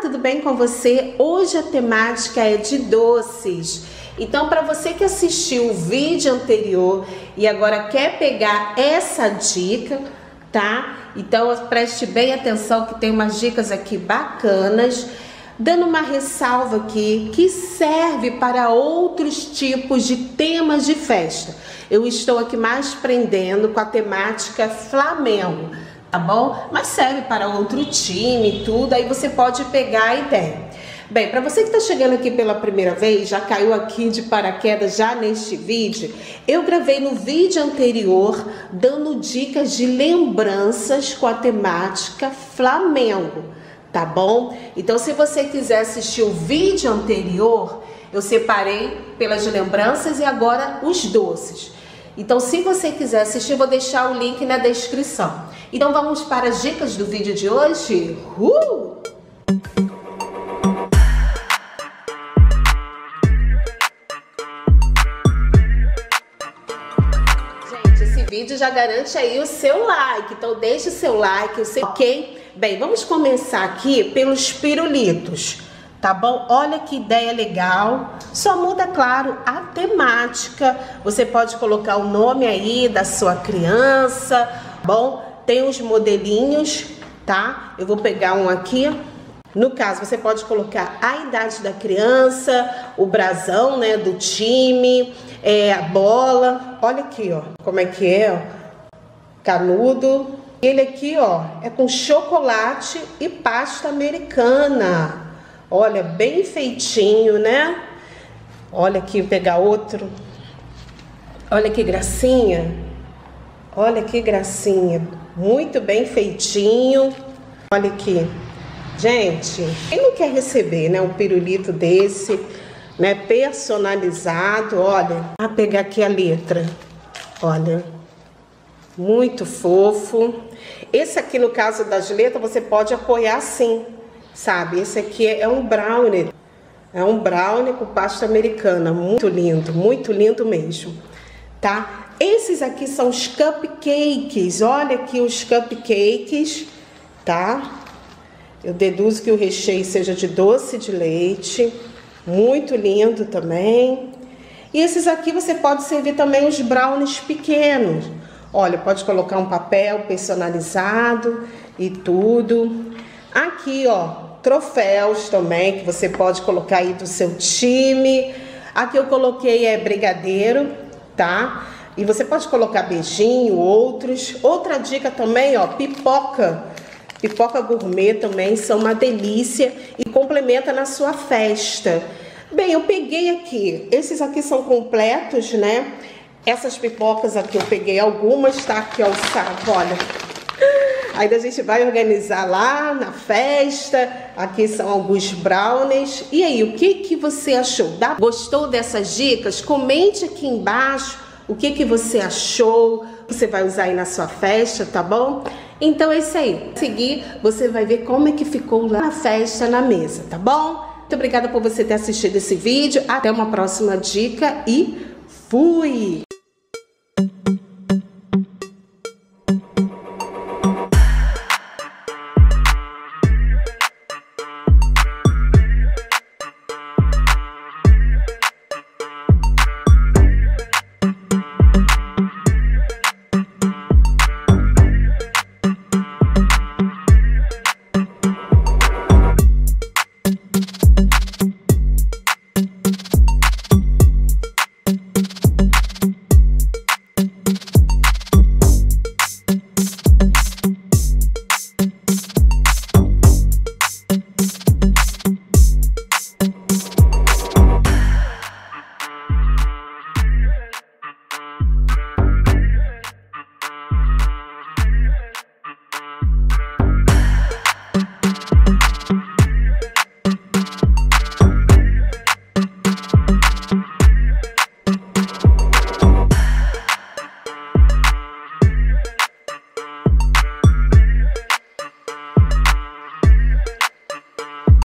tudo bem com você? Hoje a temática é de doces. Então, para você que assistiu o vídeo anterior e agora quer pegar essa dica, tá? Então, preste bem atenção que tem umas dicas aqui bacanas, dando uma ressalva aqui que serve para outros tipos de temas de festa. Eu estou aqui mais prendendo com a temática Flamengo, tá bom? Mas serve para outro time e tudo, aí você pode pegar a ideia. Bem, para você que está chegando aqui pela primeira vez, já caiu aqui de paraquedas já neste vídeo, eu gravei no vídeo anterior dando dicas de lembranças com a temática Flamengo, tá bom? Então, se você quiser assistir o vídeo anterior, eu separei pelas lembranças e agora os doces. Então, se você quiser assistir, eu vou deixar o link na descrição. Então, vamos para as dicas do vídeo de hoje? Esse vídeo já garante aí o seu like, então deixe o seu like, ok? Bem, vamos começar aqui pelos pirulitos, tá bom? Olha que ideia legal, só muda, claro, a temática. Você pode colocar o nome aí da sua criança, bom? Tem os modelinhos, tá? Eu vou pegar um aqui. No caso, você pode colocar a idade da criança, o brasão, né, do time, a bola. Olha aqui, ó, como é que é, ó. Canudo. Ele aqui, ó, é com chocolate e pasta americana. Olha, bem feitinho, né? Olha aqui, vou pegar outro. Olha que gracinha. Olha que gracinha. Muito bem feitinho. Olha aqui. Gente, quem não quer receber, né, um pirulito desse, né, personalizado? Olha, vou pegar aqui a letra. Olha, muito fofo. Esse aqui, no caso das letras, você pode apoiar assim, sabe? Esse aqui é um brownie. É um brownie com pasta americana. Muito lindo mesmo, tá? Esses aqui são os cupcakes. Olha aqui os cupcakes, tá? Eu deduzo que o recheio seja de doce de leite. Muito lindo também. E esses aqui você pode servir também os brownies pequenos. Olha, pode colocar um papel personalizado e tudo. Aqui, ó, troféus também, que você pode colocar aí do seu time. Aqui eu coloquei brigadeiro, tá? E você pode colocar beijinho, outros. Outra dica também, ó, pipoca. Pipoca gourmet também são uma delícia e complementa na sua festa. Bem, eu peguei aqui, esses aqui são completos, né? Essas pipocas aqui eu peguei algumas, tá? Aqui, ó, o saco, olha. Ainda a gente vai organizar lá na festa. Aqui são alguns brownies. E aí, o que você achou? Gostou dessas dicas? Comente aqui embaixo o que você achou. Você vai usar aí na sua festa, tá bom? Então é isso aí. Seguir, você vai ver como é que ficou lá na festa, na mesa, tá bom? Muito obrigada por você ter assistido esse vídeo. Até uma próxima dica e fui!